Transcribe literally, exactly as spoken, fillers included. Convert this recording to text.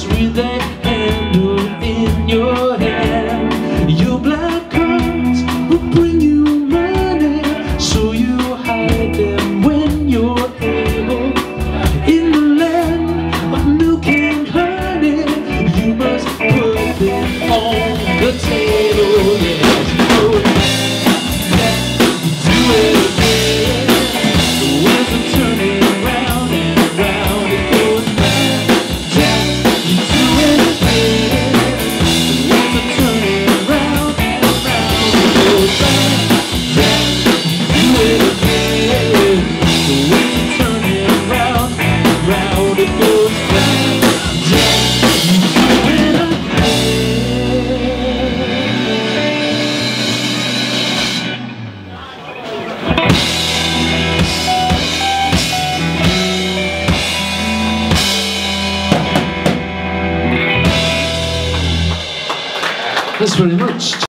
with a handle in your hand. Your black cards will bring you money, so you hide them when you're able. In the land of milk and honey, you must put them on the table. Yes, you know it. Do it again. The wheels are turning round and round. It goes back, down. You do it again. The wheels are turning round and round. It goes back, down. You do it again. The wheels are turning round and round. It goes back, down. You do it again. Thanks very much.